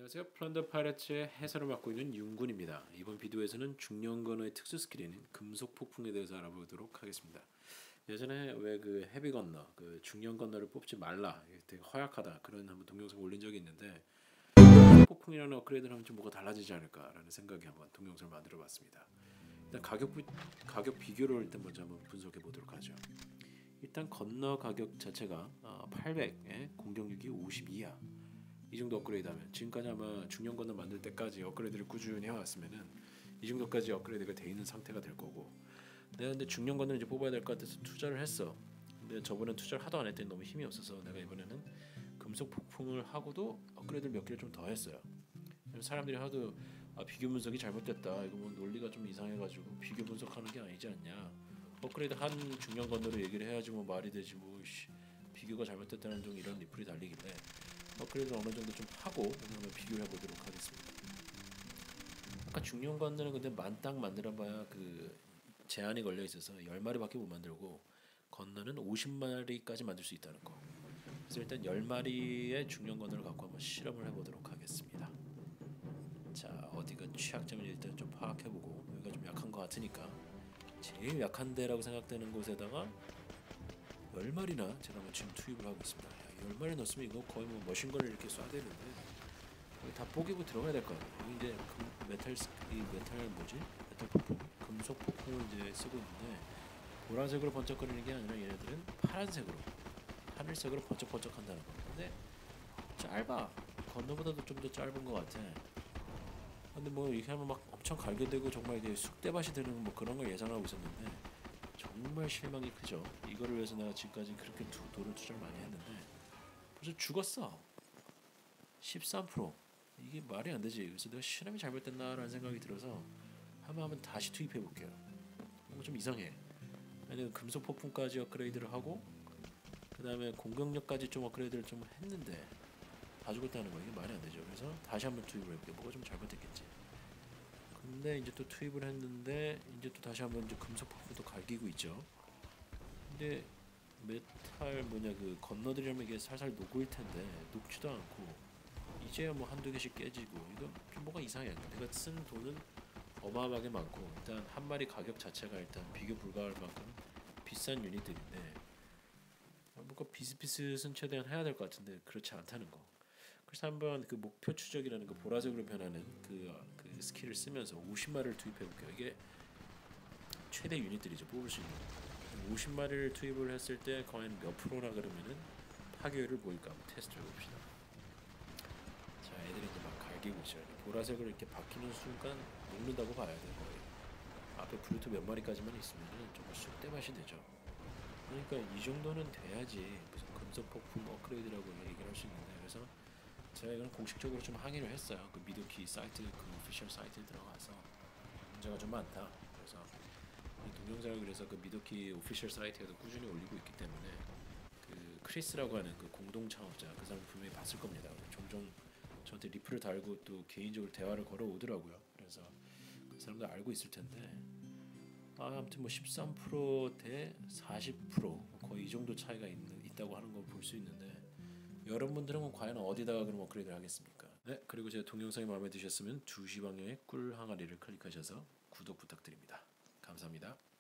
안녕하세요. 플런더 파이러츠의 해설을 맡고 있는 윤군입니다. 이번 비디오에서는 중년 건너의 특수 스킬인 금속 폭풍에 대해서 알아보도록 하겠습니다. 예전에 왜 그 헤비 건너, 그 중년 건너를 뽑지 말라, 이게 되게 허약하다 그런 한번 동영상 올린 적이 있는데 폭풍이라는 업그레이드를 하면 좀 뭐가 달라지지 않을까라는 생각에 한번 동영상을 만들어봤습니다. 일단 가격 비교를 일단 먼저 한번 분석해 보도록 하죠. 일단 건너 가격 자체가 800에 공격력이 52야. 이 정도 업그레이드하면 지금까지 아마 중년 건너 만들 때까지 업그레이드를 꾸준히 해왔으면은 이 정도까지 업그레이드가 돼 있는 상태가 될 거고, 내가 근데 중년 건너를 이제 뽑아야 될 것 같아서 투자를 했어. 근데 저번엔 투자를 하도 안 했더니 너무 힘이 없어서 내가 이번에는 금속 폭풍을 하고도 업그레이드를 몇 개를 좀 더 했어요. 사람들이 하도 비교 분석이 잘못됐다, 이거 뭐 논리가 좀 이상해가지고 비교 분석하는 게 아니지 않냐, 업그레이드 한 중년 건너로 얘기를 해야지 뭐 말이 되지, 뭐 비교가 잘못됐다는 좀 이런 리플이 달리길래 업그레이드 어느 정도 좀 하고 오늘 한번 비교해 보도록 하겠습니다. 아까 중년 건너는 근데 만땅 만들어봐야 그 제한이 걸려 있어서 10마리밖에 못 만들고, 건너는 50마리까지 만들 수 있다는 거. 그래서 일단 10마리의 중년 건너를 갖고 한번 실험을 해보도록 하겠습니다. 자, 어디가 취약점을 일단 좀 파악해보고, 여기가 좀 약한 것 같으니까 제일 약한 데라고 생각되는 곳에다가 10마리나 제가 뭐 지금 투입을 하고 있습니다. 10마리 넣었으면 이거 거의 뭐 머신건을 이렇게 쏴야 되는데 여기 다 뽀개고 들어가야 될 거 아니에요. 여기 이제 메탈 폭풍, 금속 폭풍을 이제 쓰고 있는데, 보라색으로 번쩍거리는 게 아니라 얘네들은 파란색으로, 하늘색으로 번쩍번쩍한다는 거. 근데 짧아. 건너보다도 좀 더 짧은 것 같아. 근데 뭐 이렇게 하면 막 엄청 갈겨대고 정말 이게 쑥대밭이 되는 뭐 그런 걸 예상하고 있었는데 정말 실망이 크죠. 이거를 위해서 내가 지금까지 그렇게 돈을 투자를 많이 했는데 벌써 죽었어. 13%. 이게 말이 안 되지. 그래서 내가 실험이 잘못됐나라는 생각이 들어서 한번 다시 투입해 볼게요. 뭔가 좀 이상해. 아니, 금속 폭풍까지 업그레이드를 하고 그 다음에 공격력까지 좀 업그레이드를 좀 했는데 다 죽었다는 거, 이게 말이 안 되죠. 그래서 다시 한번 투입을 해볼게요. 뭐가 좀 잘못됐겠지. 근데 이제 또 투입을 했는데 이제 또 다시 한번 이제 금속 폭풍도 갈기고 있죠. 근데 메탈 그 건너들이라면 이게 살살 녹을 텐데 녹지도 않고 이제야 뭐 한두 개씩 깨지고, 이거 좀 뭐가 이상해. 내가 쓴 돈은 어마어마하게 많고 일단 한 마리 가격 자체가 일단 비교 불가할 만큼 비싼 유닛들인데 뭔가 비슷비슷은 최대한 해야 될 것 같은데 그렇지 않다는 거. 그래서 한번 그 목표 추적이라는 그 보라색으로 변하는 그 스킬을 쓰면서 50마리를 투입해 볼게요. 이게 최대 유닛들이죠, 뽑을 수 있는. 50마리를 투입을 했을 때 과연 몇 프로나 그러면은 파괴율을 보일까 한번 테스트 해봅시다. 자, 애들이 이제 막 갈기고 있어요. 보라색으로 이렇게 바뀌는 순간 녹는다고 봐야 돼. 거의 앞에 브루트 몇 마리까지만 있으면은 정말 쑥대밭이 되죠. 그러니까 이 정도는 돼야지 무슨 금속 폭풍 업그레이드라고 얘기를 할 수 있는데, 그래서 제가 이건 공식적으로 좀 항의를 했어요. 그 미드키 사이트, 그 오피셜 사이트에 들어가서 문제가 좀 많다. 그래서 이 동영상을 그래서 그 미드키 오피셜 사이트에도 꾸준히 올리고 있기 때문에 그 크리스라고 하는 그 공동 창업자, 그 사람 분명히 봤을 겁니다. 종종 저한테 리플을 달고 또 개인적으로 대화를 걸어 오더라고요. 그래서 그 사람도 알고 있을 텐데, 아무튼 뭐 13%대 40% 거의 이 정도 차이가 있다고 하는 걸 볼 수 있는데, 여러분들은 과연 어디다가 그럼 업그레이드를 하겠습니까? 네, 그리고 제 동영상이 마음에 드셨으면 2시 방향의 꿀 항아리를 클릭하셔서 구독 부탁드립니다. 감사합니다.